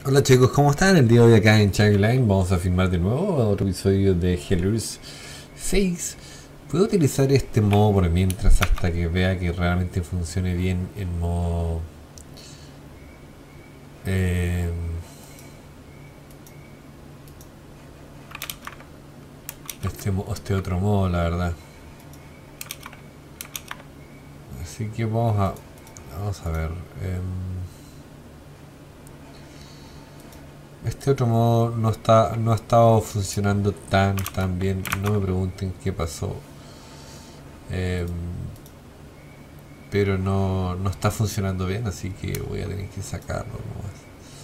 Hola chicos, ¿cómo están? El día de hoy acá en Line vamos a filmar de nuevo otro episodio de Hellers 6. Puedo utilizar este modo por mientras hasta que vea que realmente funcione bien en modo... eh, este otro modo, la verdad. Así que vamos a ver. Este otro modo no ha estado funcionando tan bien. No me pregunten qué pasó. Em, pero no está funcionando bien, así que voy a tener que sacarlo nomás.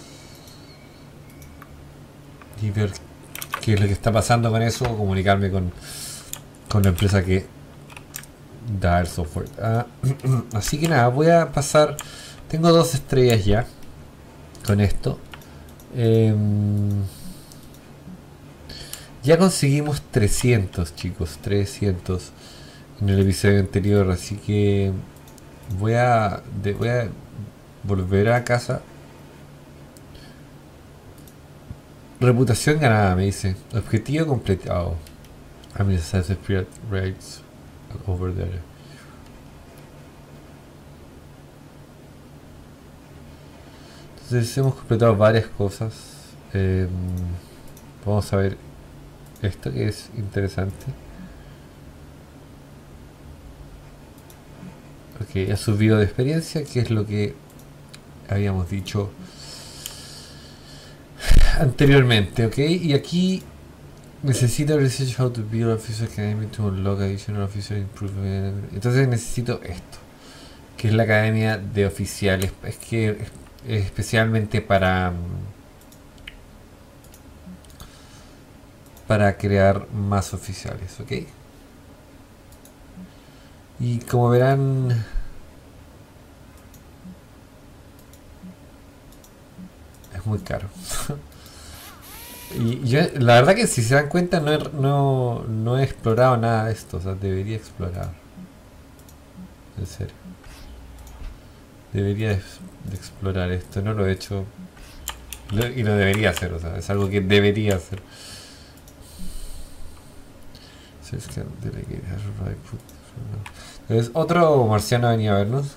Y ver qué es lo que está pasando con eso, comunicarme con la empresa que da el software. Así que nada, voy a pasar. Tengo 2 estrellas ya con esto. Eh, ya conseguimos 300, chicos, 300 en el episodio anterior, así que voy a volver a casa. Reputación ganada, me dice. Objetivo completado. I mean, success rates over there. Entonces hemos completado varias cosas. Eh, Vamos a ver esto que es interesante. Ok, ha subido de experiencia, que es lo que habíamos dicho anteriormente, ok. Y aquí necesito research how to build officer academy to unlock additional officer improvement. Entonces necesito esto, que es la academia de oficiales. Es que es especialmente para crear más oficiales, ok. Y como verán, es muy caro. Y yo, la verdad que si se dan cuenta, no he explorado nada de esto. O sea, debería explorar. En serio. Debería de explorar esto. No lo he hecho. Y lo debería hacer. O sea, es algo que debería hacer. Entonces, otro marciano venía a vernos.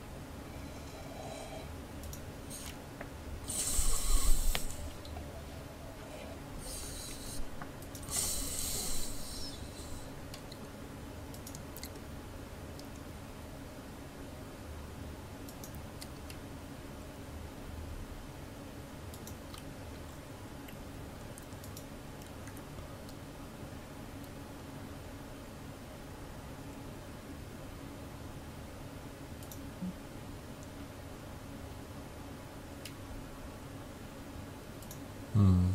Mm.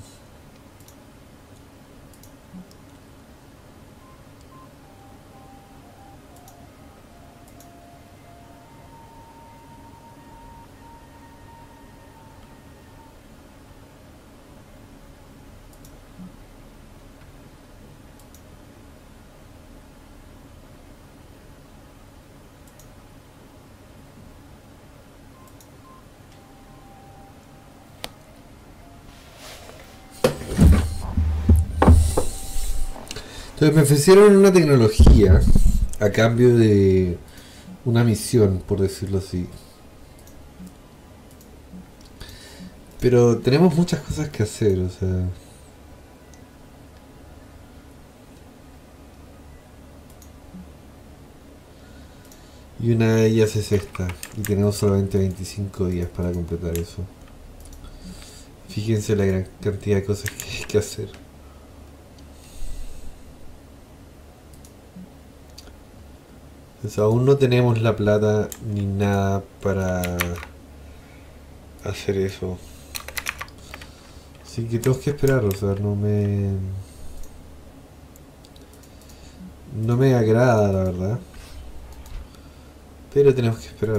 Entonces me ofrecieron una tecnología a cambio de una misión, por decirlo así. Pero tenemos muchas cosas que hacer, o sea. Y una de ellas es esta. Y tenemos solamente 25 días para completar eso. Fíjense la gran cantidad de cosas que hay que hacer. Entonces, aún no tenemos la plata ni nada para hacer eso. Así que tengo que esperar, o sea, no me agrada la verdad. Pero tenemos que esperar.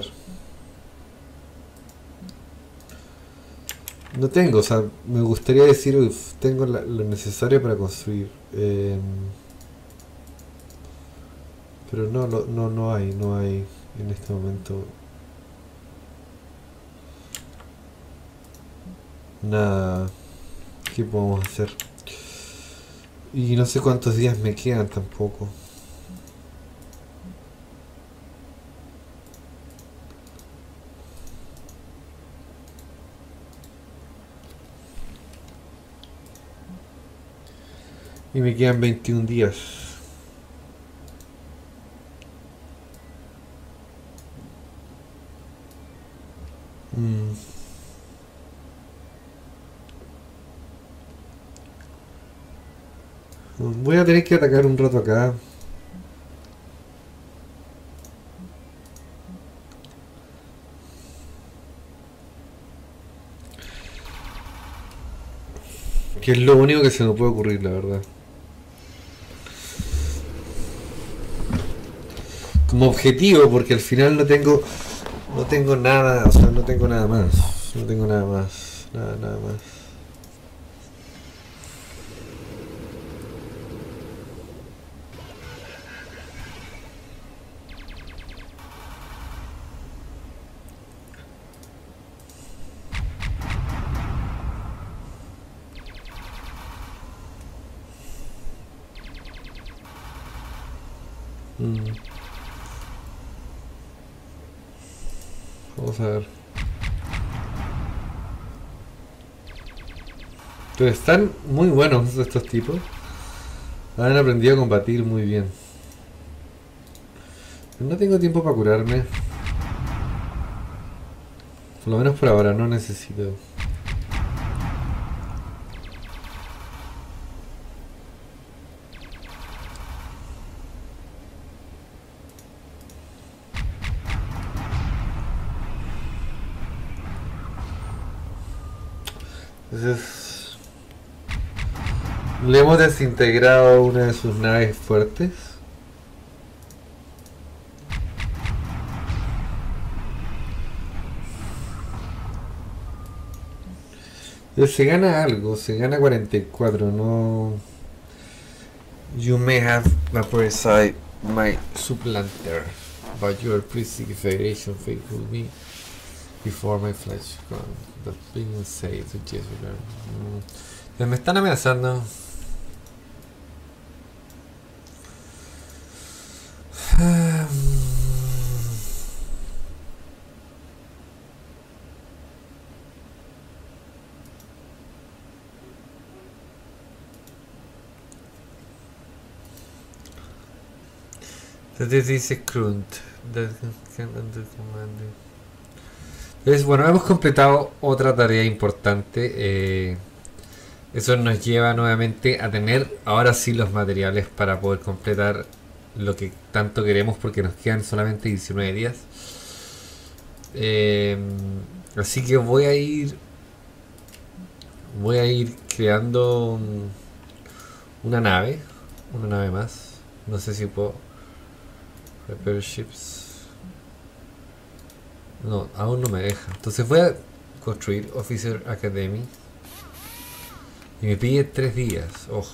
No tengo, o sea, me gustaría decir, uf, tengo lo necesario para construir. Pero no hay en este momento. Nada, ¿qué podemos hacer? Y no sé cuántos días me quedan tampoco. Y me quedan 21 días. Mm. Voy a tener que atacar un rato acá. Que es lo único que se me puede ocurrir, la verdad. Como objetivo, porque al final no tengo nada, o sea, no tengo nada más. No tengo nada más. Nada más. Mm. Vamos a ver. Pero están muy buenos estos tipos. Han aprendido a combatir muy bien. No tengo tiempo para curarme. Por lo menos por ahora, no necesito. Entonces, le hemos desintegrado una de sus naves fuertes. Se gana algo, se gana 44, no... You may have vaporized my supplanter, but your priestly federation faithful me before my flesh gone. That being said, suggest you learn. Me están amenazando. Entonces dice Krunt. Entonces, bueno, hemos completado otra tarea importante. Eso nos lleva nuevamente a tener ahora sí los materiales para poder completar lo que tanto queremos, porque nos quedan solamente 19 días. Así que voy a ir creando una nave más. No sé si puedo repair ships. No, aún no me deja. Entonces voy a construir Officer Academy. Y me pide 3 días, ojo.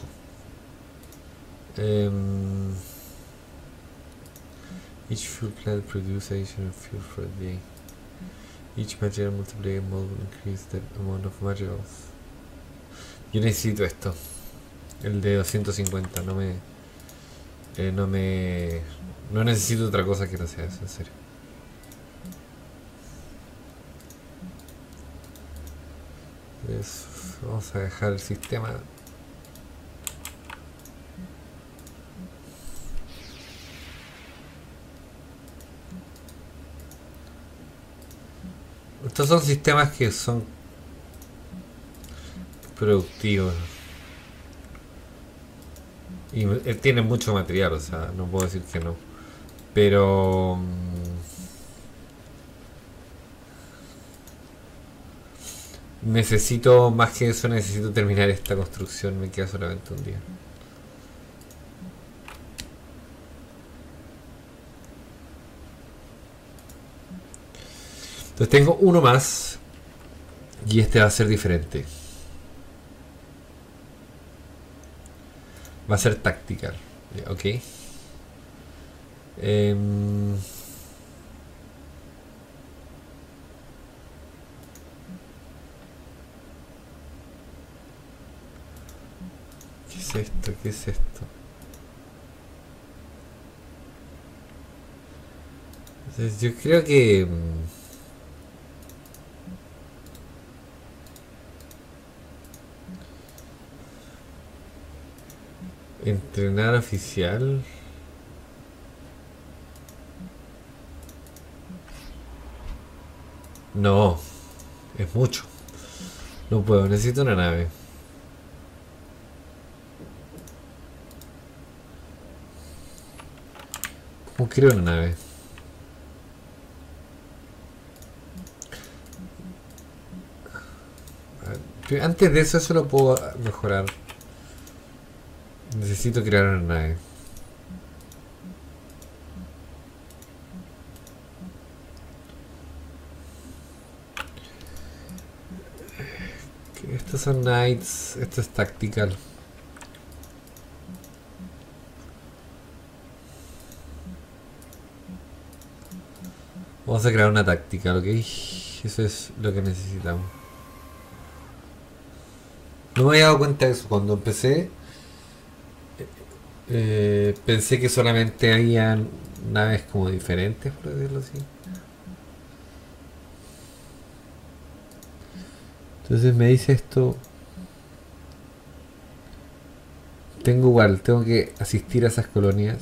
Each fuel plant produces additional fuel for a day. Each material multiplier mode will increase the amount of materials. Yo necesito esto. El de 250, no necesito otra cosa que no sea eso, en serio. Entonces, vamos a dejar el sistema. Estos son sistemas que son productivos y tienen mucho material, o sea, no puedo decir que no, pero necesito más que eso, necesito terminar esta construcción. Me queda solamente un día. Entonces tengo uno más y este va a ser diferente. Va a ser tactical, ok. ¿Qué es esto? ¿Qué es esto? Entonces, yo creo que... entrenar oficial. No, es mucho. No puedo, necesito una nave. ¿Cómo creo una nave? Antes de eso lo puedo mejorar. Necesito crear una nave. Estos son knights, esto es tactical. Vamos a crear una tactical, ¿ok? Eso es lo que necesitamos. No me había dado cuenta de eso cuando empecé. Pensé que solamente habían naves como diferentes, por decirlo así. Entonces me dice esto. Tengo que asistir a esas colonias.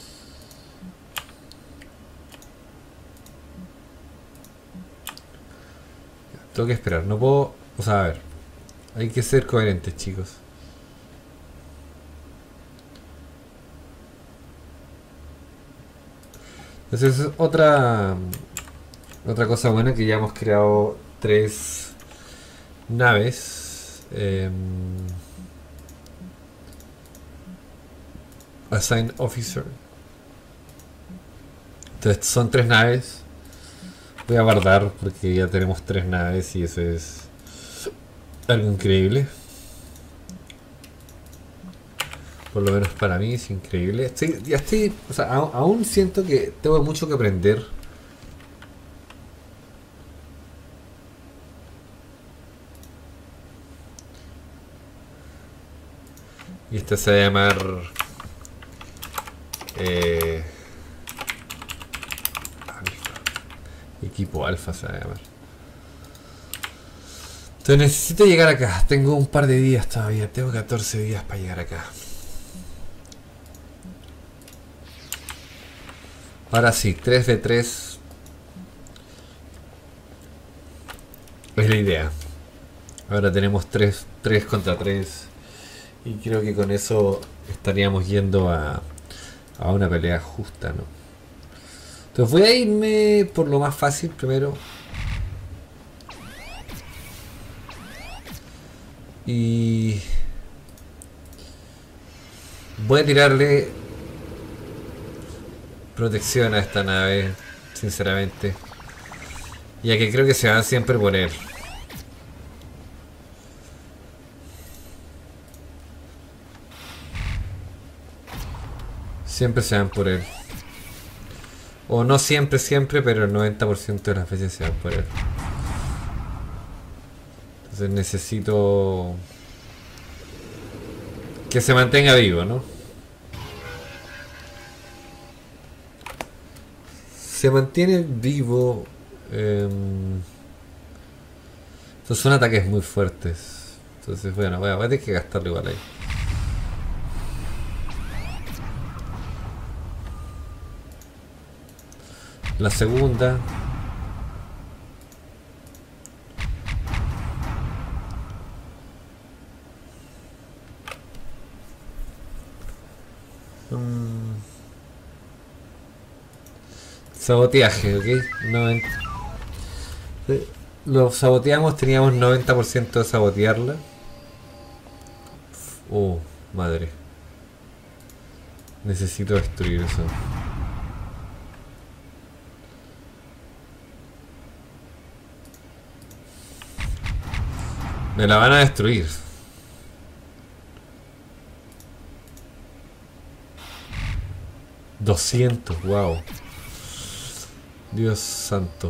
Tengo que esperar, no puedo... O sea, a ver. Hay que ser coherentes, chicos. Entonces es otra cosa buena, que ya hemos creado 3 naves. Assign Officer. Entonces son 3 naves. Voy a guardar porque ya tenemos 3 naves y eso es algo increíble. Por lo menos para mí es increíble. Ya estoy, o sea, aún siento que tengo mucho que aprender. Y esta se va a llamar... Alfa. Equipo Alfa se va a llamar. Entonces necesito llegar acá. Tengo un par de días todavía. Tengo 14 días para llegar acá. Ahora sí, 3v3 es la idea. Ahora tenemos 3 contra 3. Y creo que con eso estaríamos yendo a una pelea justa, ¿no? Entonces voy a irme por lo más fácil primero. Y voy a tirarle protección a esta nave, sinceramente. Ya que creo que se van siempre por él. Siempre se van por él. O no siempre, pero el 90% de las veces se van por él. Entonces necesito que se mantenga vivo, ¿no? Se mantiene vivo. Estos son ataques muy fuertes. Entonces, bueno, voy a tener que gastarlo igual ahí. La segunda. Saboteaje, ¿ok? Lo saboteamos, teníamos 90% de sabotearla. Oh, madre. Necesito destruir eso. Me la van a destruir. $200, wow. Dios santo.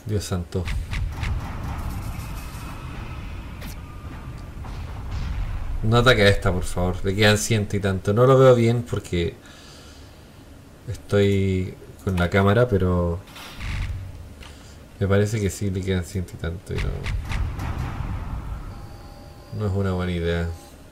Dios santo. No ataque a esta, por favor. Le quedan ciento y tanto. No lo veo bien porque estoy con la cámara, pero me parece que sí le quedan ciento y tanto. Y no es una buena idea.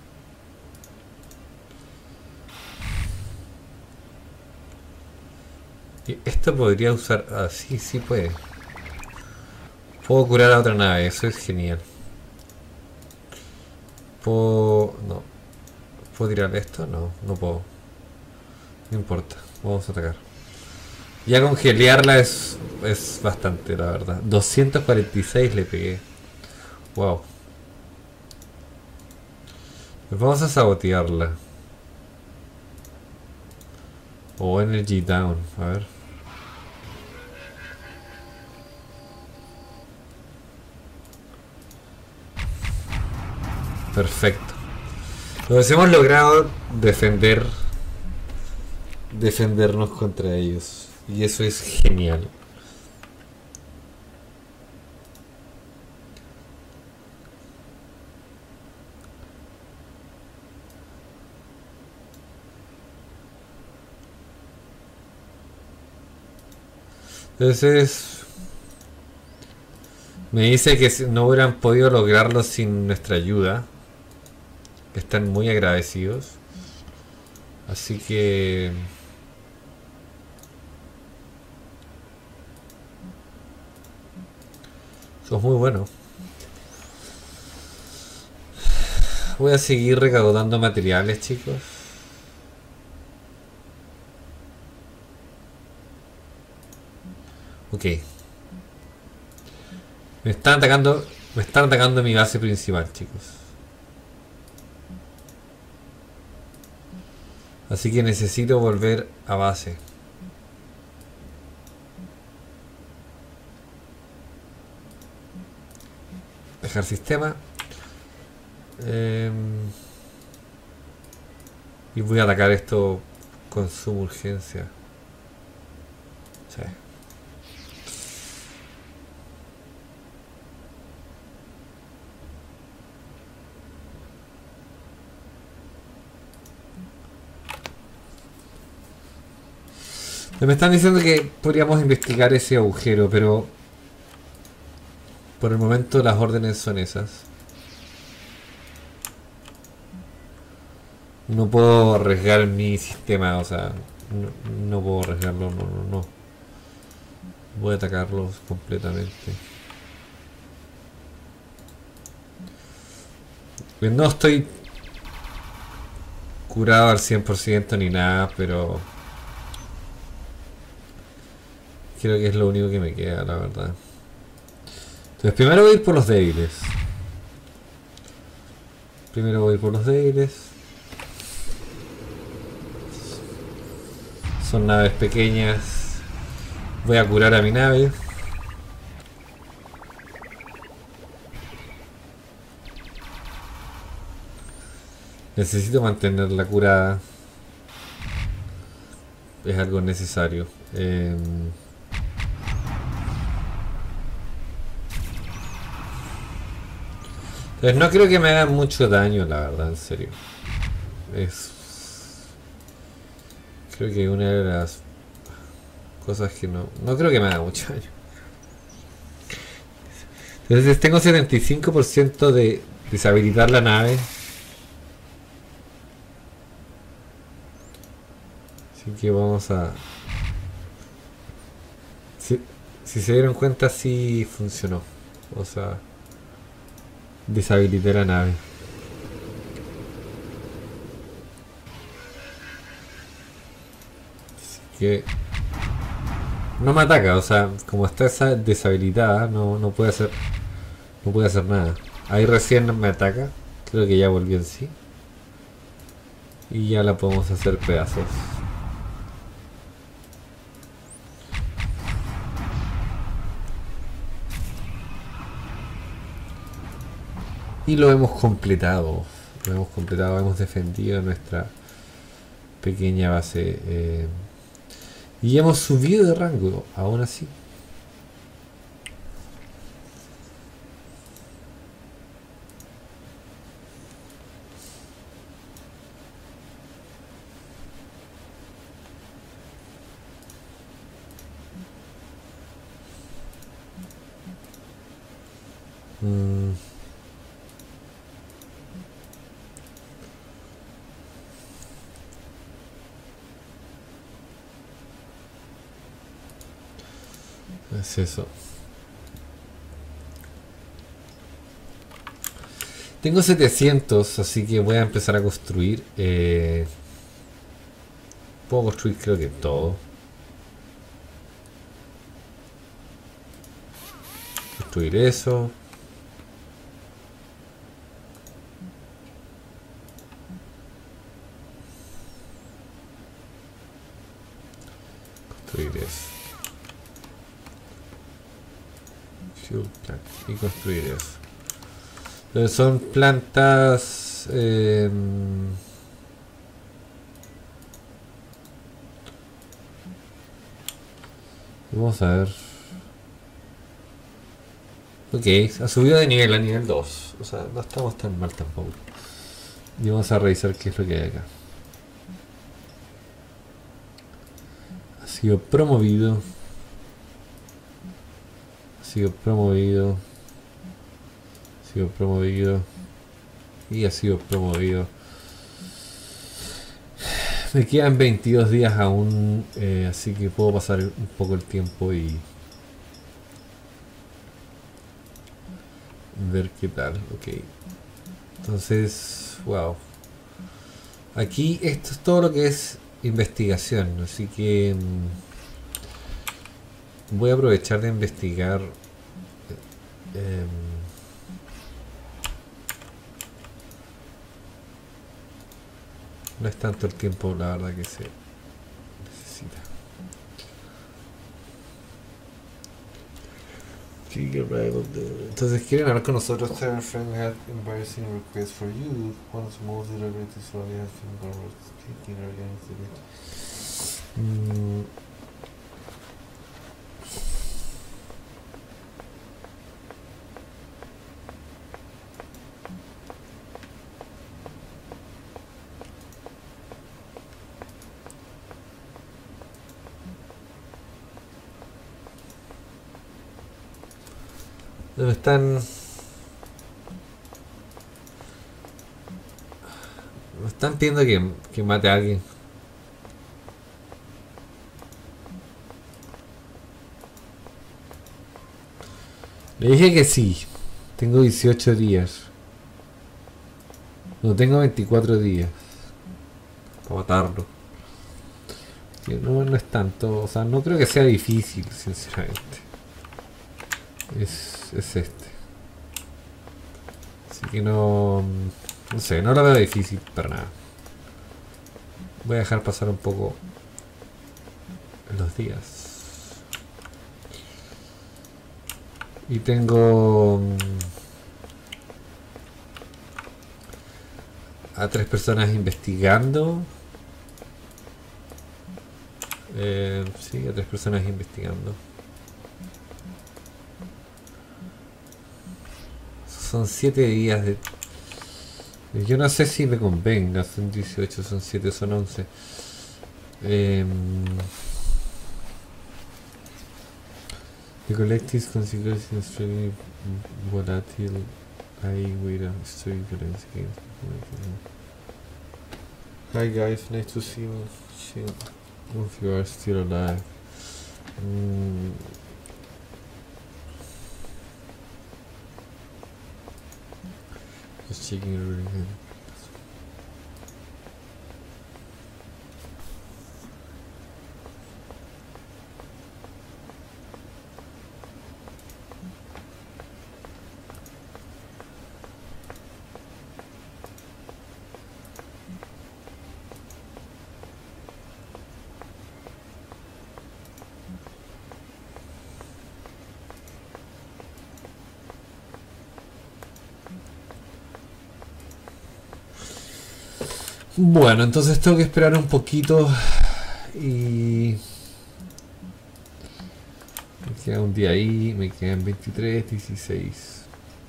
Y esto podría usar... Ah, sí, sí puede. Puedo curar a otra nave, eso es genial. ¿Puedo...? No. ¿Puedo tirar esto? No, no puedo. No importa, vamos a atacar. Ya con gelearla es bastante, la verdad. 246 le pegué. Wow. Pues vamos a sabotearla. O energy down, a ver. Perfecto. Entonces hemos logrado defendernos contra ellos. Y eso es genial. Entonces me dice que no hubieran podido lograrlo sin nuestra ayuda. Están muy agradecidos. Así que... sos muy bueno. Voy a seguir recaudando materiales, chicos. Ok. Me están atacando mi base principal, chicos. Así que necesito volver a base. Dejar sistema. Y voy a atacar esto con suma urgencia. Sí. Me están diciendo que podríamos investigar ese agujero, pero por el momento las órdenes son esas. No puedo arriesgar mi sistema, o sea, no puedo arriesgarlo, no. Voy a atacarlos completamente. No estoy curado al 100% ni nada, pero creo que es lo único que me queda, la verdad. Entonces primero voy a ir por los débiles. Son naves pequeñas. Voy a curar a mi nave. Necesito mantenerla curada. Es algo necesario. Entonces no creo que me hagan mucho daño, la verdad, en serio. Creo que una de las cosas que no creo que me haga mucho daño. Entonces tengo 75% de deshabilitar la nave. Así que vamos a... Si se dieron cuenta, sí funcionó. O sea, deshabilité la nave. Así que... no me ataca, o sea, como está esa deshabilitada, no puede hacer nada. Ahí recién me ataca. Creo que ya volvió en sí. Y ya la podemos hacer pedazos. Y lo hemos completado. Hemos defendido nuestra pequeña base. Y hemos subido de rango, aún así. Mm. Es eso. Tengo 700, así que voy a empezar a construir. Puedo construir creo que todo. Construir eso. Construir eso. Fuel plant. Y construir eso. Entonces son plantas... vamos a ver. Ok, ha subido de nivel a nivel 2. O sea, no estamos tan mal tampoco. Y vamos a revisar qué es lo que hay acá. Ha sido promovido. Ha sido promovido. Ha sido promovido. Y ha sido promovido. Me quedan 22 días aún. Así que puedo pasar un poco el tiempo y ver qué tal. Ok. Entonces, wow. Aquí esto es todo lo que es investigación. Así que voy a aprovechar de investigar. No es tanto el tiempo, la verdad, que se necesita. Entonces, ¿quieren hablar con nosotros? Our friend had embarrassing request for you. Once most celebrities slowly has been gone speaking organically. Me están pidiendo que mate a alguien. Le dije que sí. Tengo 18 días. No, tengo 24 días para matarlo. Que no es tanto. O sea, no creo que sea difícil, sinceramente. Es este. Así que no sé, no lo veo difícil para nada. Voy a dejar pasar un poco los días. Y tengo a 3 personas investigando. Sí, a 3 personas investigando. Son 7 días de... Yo no sé si me convenga. Son 18, son 7, son 11. The collective consideration is extremely volatile. I wait a story violence against. Hi guys, nice to see you. If you are still alive. Just checking everything. Bueno, entonces tengo que esperar un poquito y me queda un día ahí, me quedan 23, 16.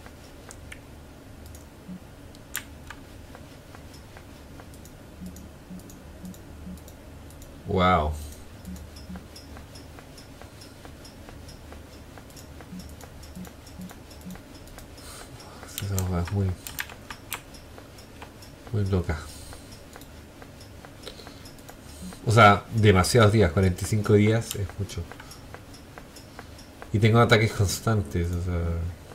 Wow. Esa es muy, muy loca. O sea, demasiados días, 45 días es mucho. Y tengo ataques constantes, o sea.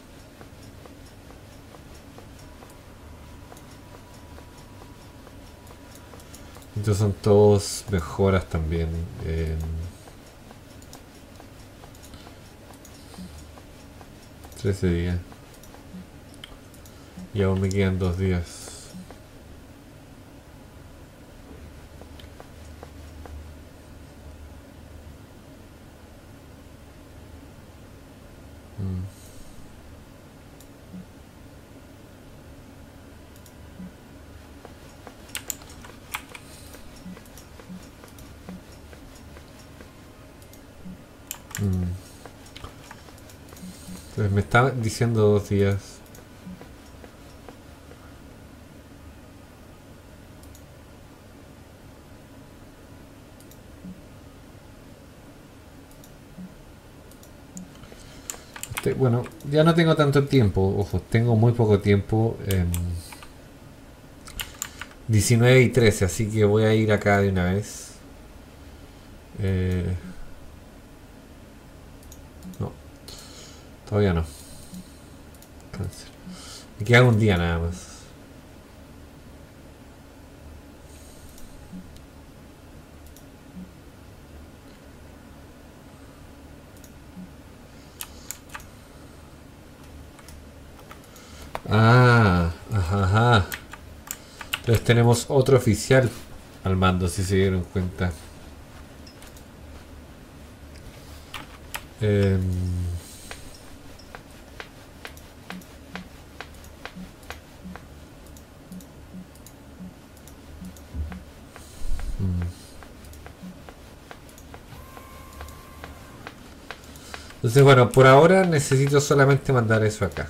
Estos son todos mejoras también. 13 días. Y aún me quedan 2 días. Mm. Entonces me está diciendo 2 días. Bueno, ya no tengo tanto tiempo. Ojo, tengo muy poco tiempo. 19 y 13, así que voy a ir acá de una vez. No, todavía no. Cáncer. Me queda un día nada más. Ah, ajá, ajá. Entonces tenemos otro oficial al mando, si se dieron cuenta. Eh, Entonces, bueno, por ahora necesito solamente mandar eso acá.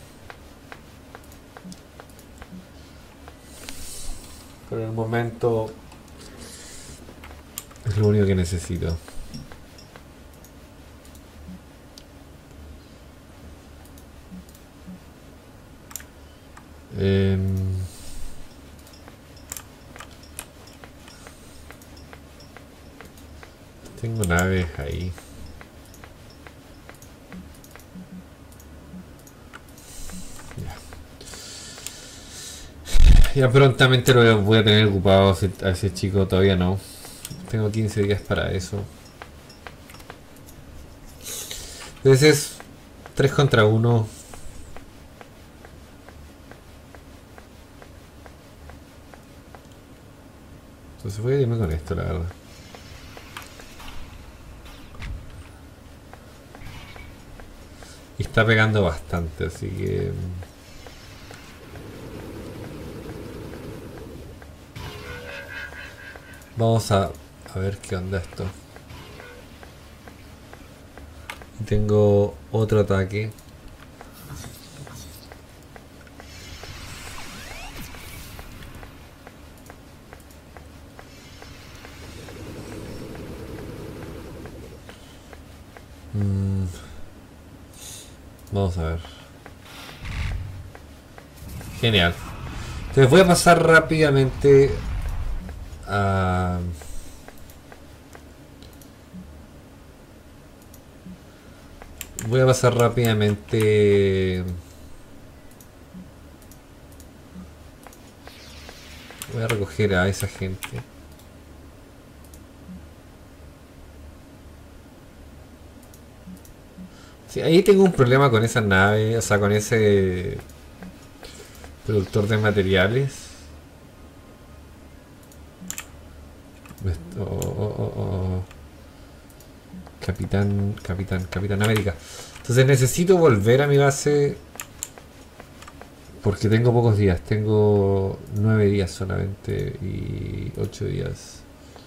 Por el momento es lo único que necesito. Tengo naves ahí. Ya prontamente lo voy a tener ocupado a ese chico, todavía no. Tengo 15 días para eso. Entonces es 3 contra 1. Entonces voy a irme con esto, la verdad. Y está pegando bastante, así que... Vamos a ver qué onda esto. Y tengo otro ataque. Vamos a ver. Genial. Entonces voy a pasar rápidamente a... Voy a pasar rápidamente... Voy a recoger a esa gente. Sí, ahí tengo un problema con esa nave, o sea, con ese productor de materiales. Capitán América. Entonces necesito volver a mi base porque tengo pocos días. Tengo 9 días solamente y 8 días.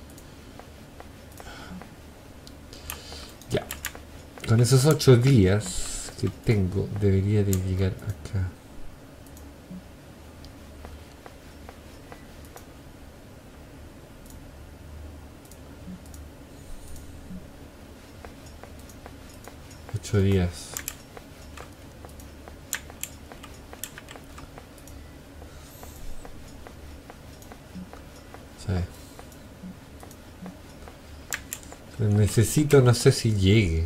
Ya. Con esos 8 días que tengo debería de llegar acá. Días. Necesito, no sé si llegue.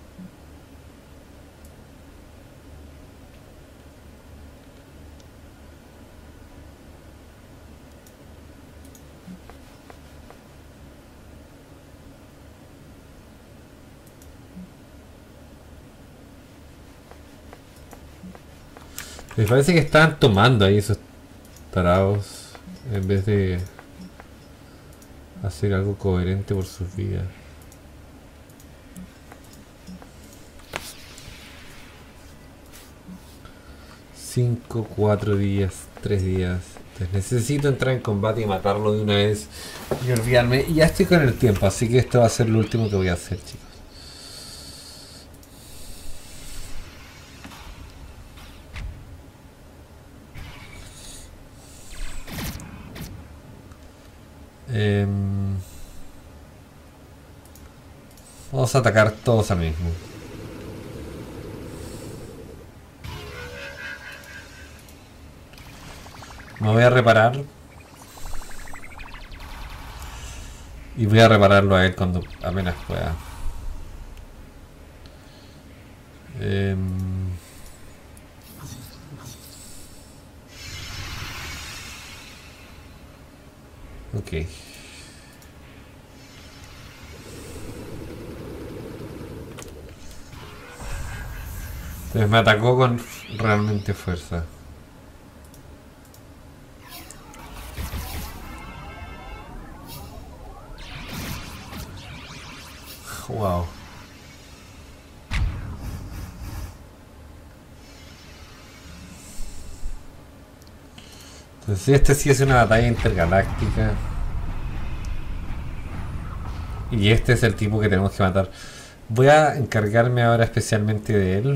Me parece que estaban tomando ahí esos tarados en vez de hacer algo coherente por sus vidas. 5, 4 días, 3 días. Entonces necesito entrar en combate y matarlo de una vez y olvidarme. Y ya estoy con el tiempo, así que esto va a ser lo último que voy a hacer, chicos. Vamos a atacar todos al mismo. Me voy a reparar. Y voy a repararlo a él cuando apenas pueda. Ok. Entonces me atacó con realmente fuerza. Wow. Entonces este sí es una batalla intergaláctica. Y este es el tipo que tenemos que matar. Voy a encargarme ahora especialmente de él.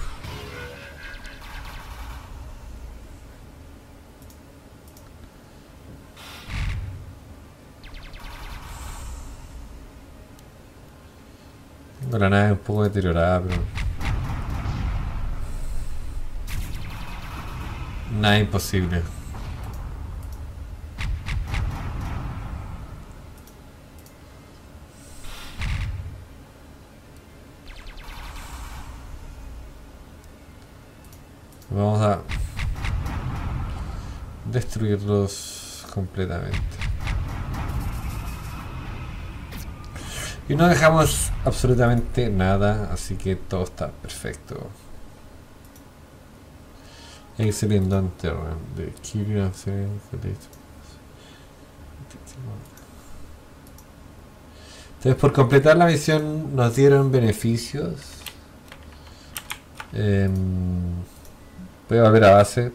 La nave es un poco deteriorada, pero nada imposible. Vamos a destruirlos completamente. Y no dejamos absolutamente nada, así que todo está perfecto. Excellent Terra de Kyrian. Entonces, por completar la misión nos dieron beneficios. Voy a volver a base.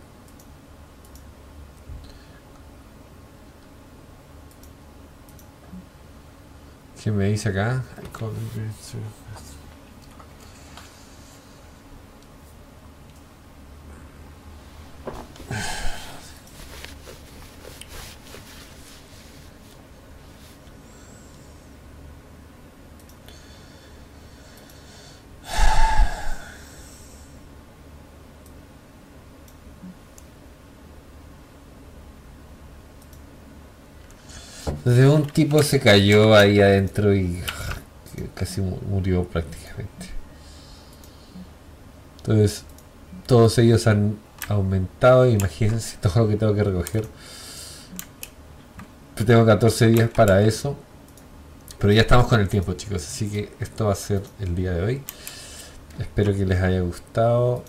¿Qué me dice acá? Entonces un tipo se cayó ahí adentro y casi murió prácticamente. Entonces todos ellos han aumentado. Imagínense todo lo que tengo que recoger. Yo tengo 14 días para eso. Pero ya estamos con el tiempo, chicos. Así que esto va a ser el día de hoy. Espero que les haya gustado.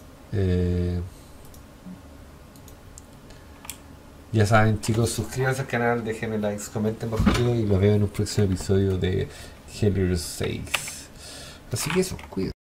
Ya saben, chicos, suscríbanse al canal, déjenme likes, comenten bajo el video y los veo en un próximo episodio de Hellier 6. Así que eso, cuídense.